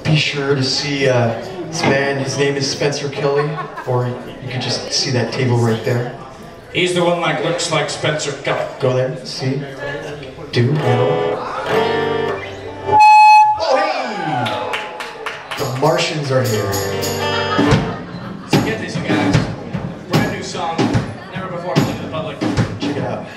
be sure to see this man. His name is Spencer Kelly, or you could just see that table right there. He's the one that looks like Spencer Kelly. Go there, see, do, no. Oh, hey! The Martians are here. So get this, you guys. Brand new song, never before played to the public. Check it out.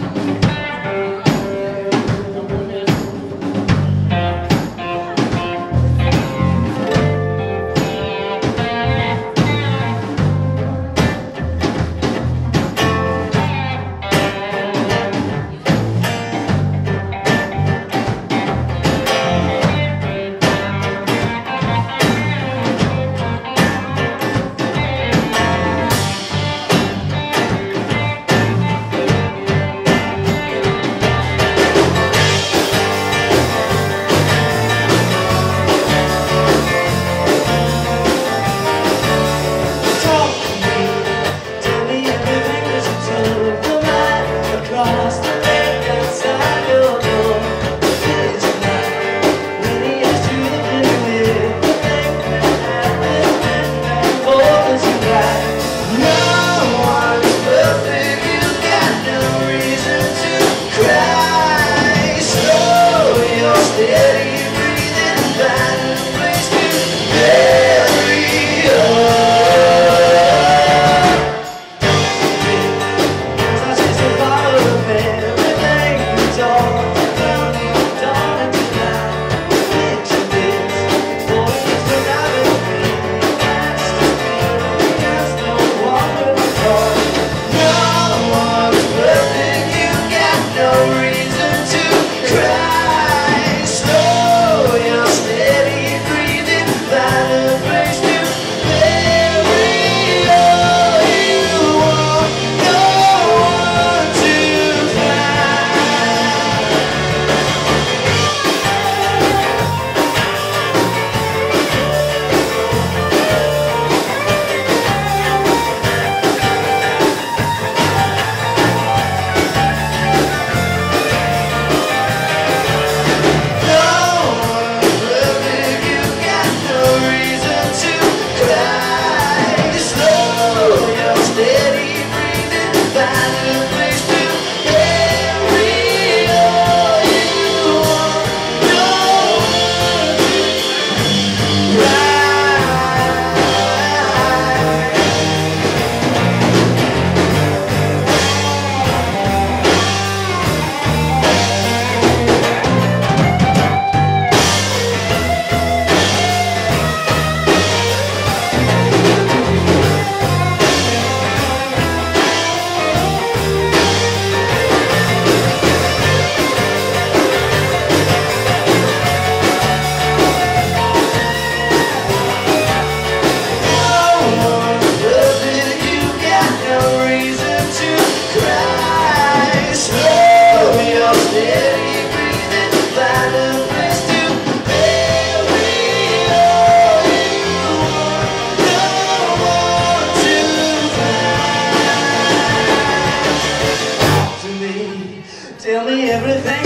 Tell me everything.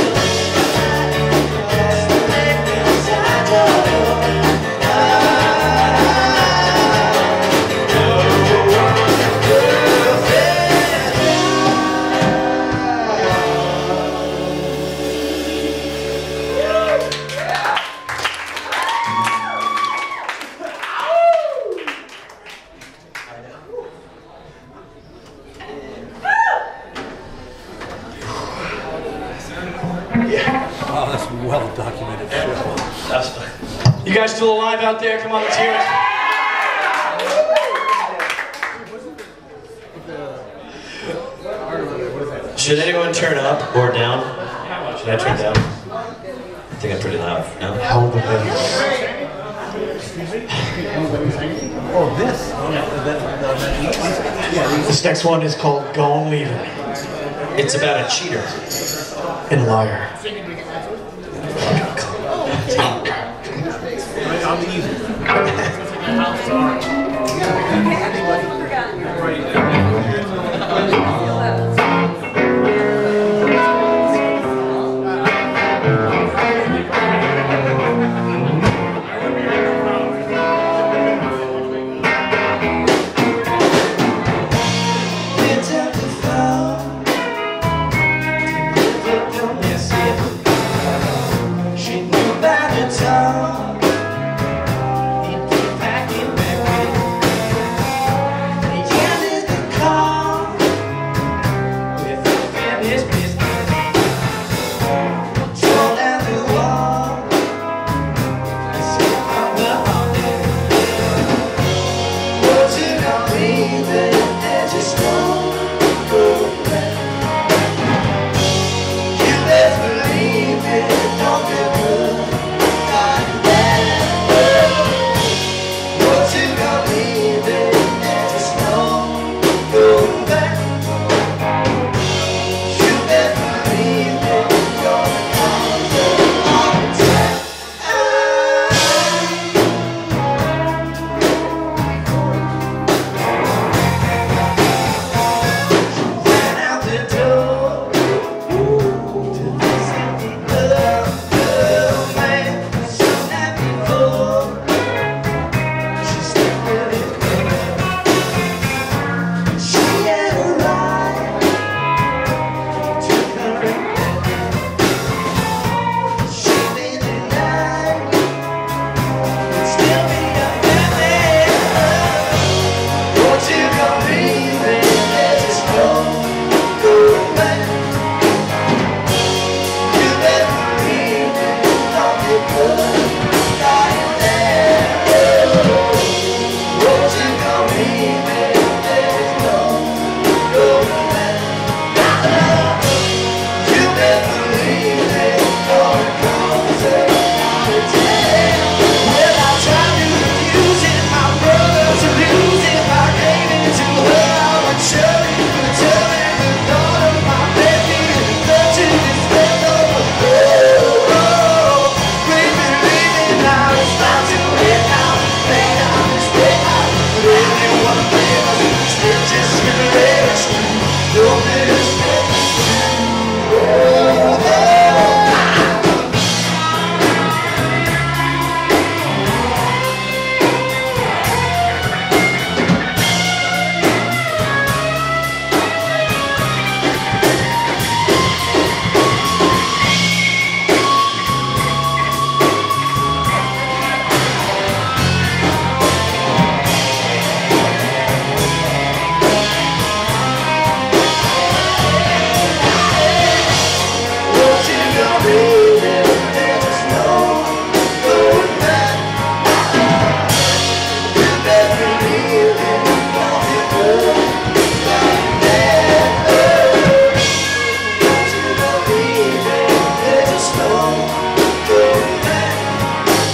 Oh, that's a well-documented show. That's fine. You guys still alive out there? Come on, let's hear it. Should anyone turn up or down? Should I turn down? I think I'm pretty loud. No? How the heck? Oh, this? This next one is called Gone Leaving. It's about a cheater. And a liar. On the easy.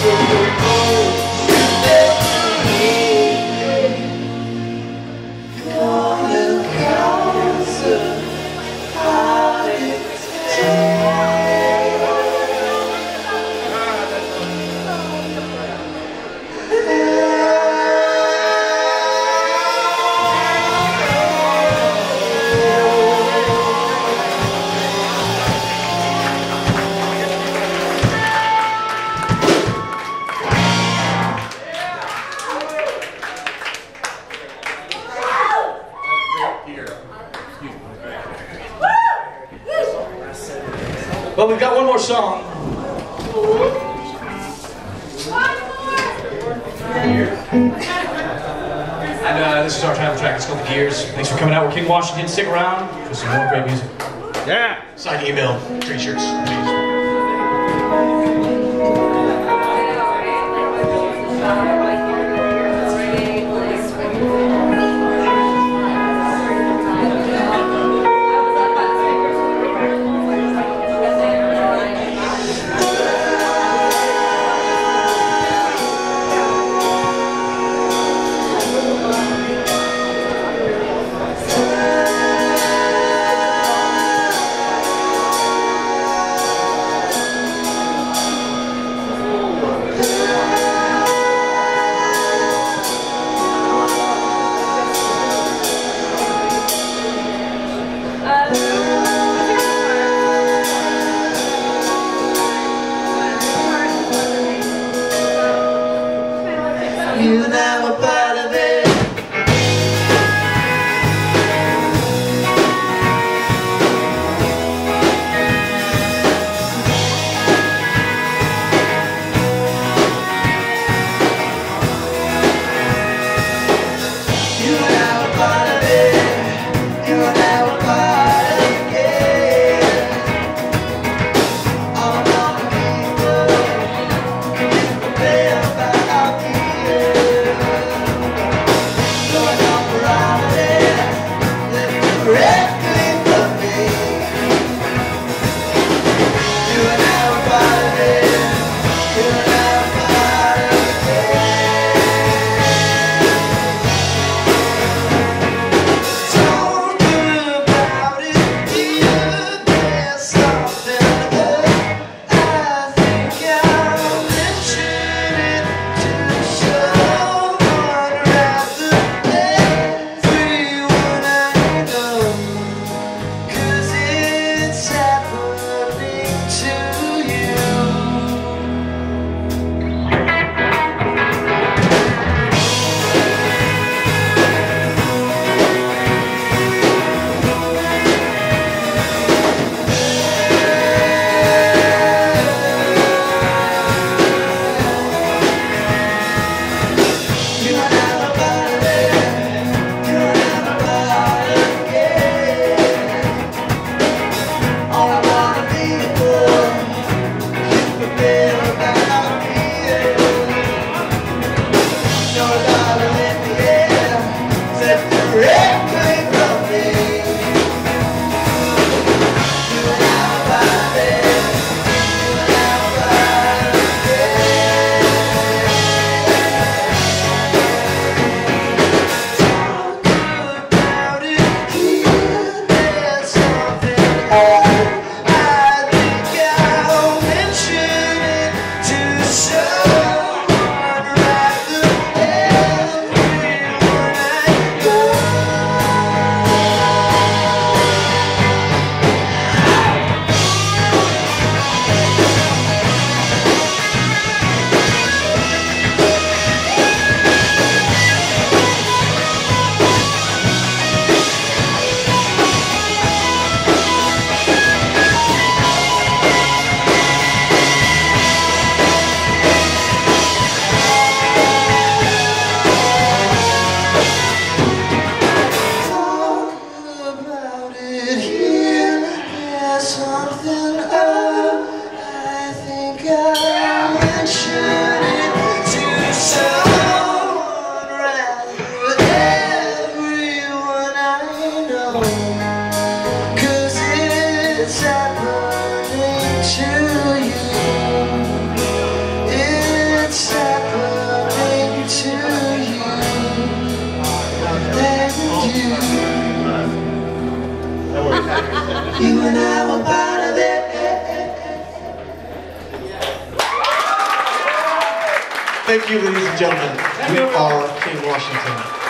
Well, we've got one more song. And this is our title track. It's called The Gears. Thanks for coming out. We're King Washington. Stick around for some more great music. Yeah. Sign email, free shirts, please. You never part of it. You never part of it. You never part of it. All of the people, you prepare about our fear. You and I were part of it. Thank you, ladies and gentlemen. We are King Washington.